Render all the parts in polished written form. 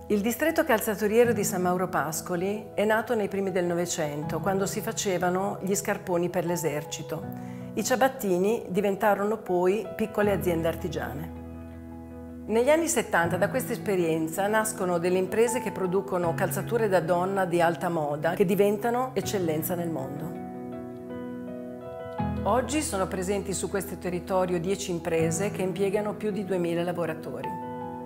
Il distretto calzaturiero di San Mauro Pascoli è nato nei primi del Novecento, quando si facevano gli scarponi per l'esercito. I ciabattini diventarono poi piccole aziende artigiane. Negli anni 70 da questa esperienza nascono delle imprese che producono calzature da donna di alta moda che diventano eccellenza nel mondo. Oggi sono presenti su questo territorio 10 imprese che impiegano più di 2000 lavoratori.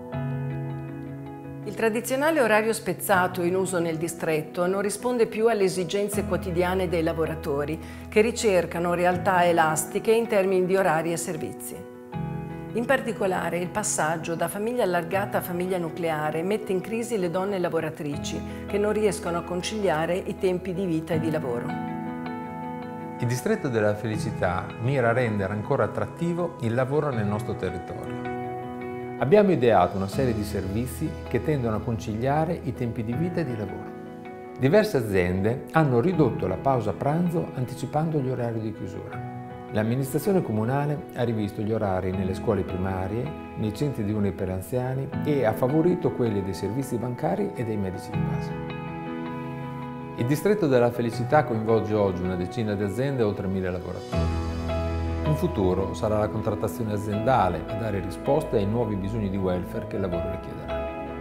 Il tradizionale orario spezzato in uso nel distretto non risponde più alle esigenze quotidiane dei lavoratori, che ricercano realtà elastiche in termini di orari e servizi. In particolare, il passaggio da famiglia allargata a famiglia nucleare mette in crisi le donne lavoratrici, che non riescono a conciliare i tempi di vita e di lavoro. Il Distretto della Felicità mira a rendere ancora attrattivo il lavoro nel nostro territorio. Abbiamo ideato una serie di servizi che tendono a conciliare i tempi di vita e di lavoro. Diverse aziende hanno ridotto la pausa pranzo anticipando gli orari di chiusura. L'amministrazione comunale ha rivisto gli orari nelle scuole primarie, nei centri diurni per anziani e ha favorito quelli dei servizi bancari e dei medici di base. Il Distretto della Felicità coinvolge oggi una decina di aziende e oltre 1000 lavoratori. In futuro sarà la contrattazione aziendale a dare risposte ai nuovi bisogni di welfare che il lavoro richiederà.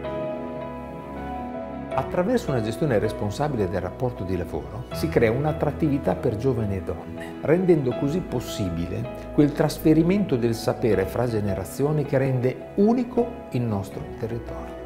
Attraverso una gestione responsabile del rapporto di lavoro si crea un'attrattività per giovani e donne, rendendo così possibile quel trasferimento del sapere fra generazioni che rende unico il nostro territorio.